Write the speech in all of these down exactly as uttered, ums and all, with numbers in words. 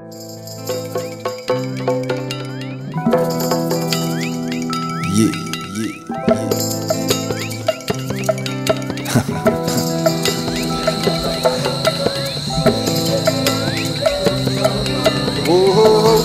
Yeah, yeah, yeah. Oh,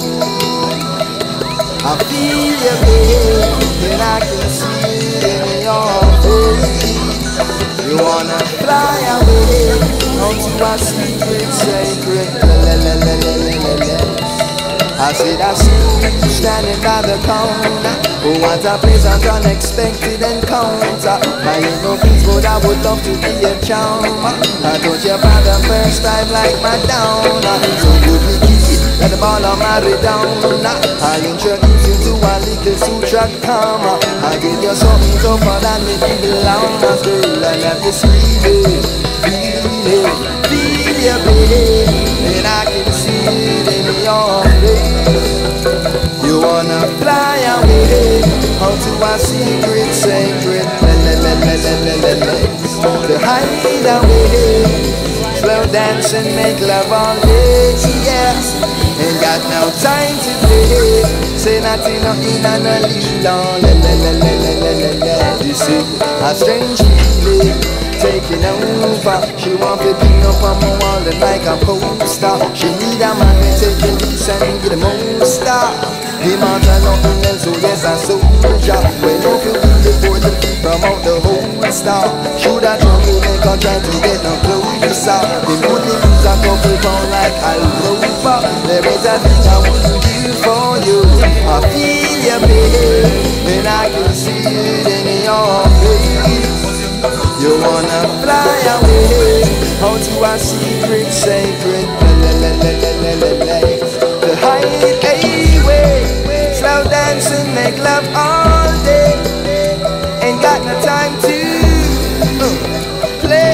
I feel your pain and I can see it in your face. You wanna fly away onto a secret, sacred place. I said I see you standing by the corner. Oh, what a pleasant, unexpected encounter. I ain't no peace, but I would love to be a charmer. I told you for the first time like Madonna. So good me kiss it, let the ball on my Redonna. I'll introduce you to a little sutra karma. I'll give you something tougher than the belong. Girl, I love you sweet, feel it, feel your pain, and I can see it in your face. You wanna fly away onto a secret, sacred place. The hideaway, slow dance and make love all day, yes. Ain't got no time to play. Say nothing, nothing, and no lead on. You see, a strange feeling taking over. She want to be up on my wall and like a poster. She need a man to take the lease and give the most star. Demand and nothing else, so yes, a soldier. When you feel before the feet from out the whole star. Should I trouble make her try to get no closer. The money lose a couple pound like a rover. There is a thing I wouldn't do for you. I feel your pain and I can see it in your face. You wanna fly away onto a secret, sacred place. The highway, slow dance and make love all day. Ain't got no time to uh, play.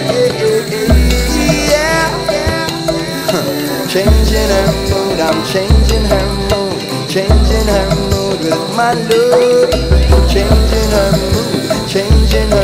Yeah. Changing her mood, I'm changing her mood, changing her mood with my love. Changing her mood, changing her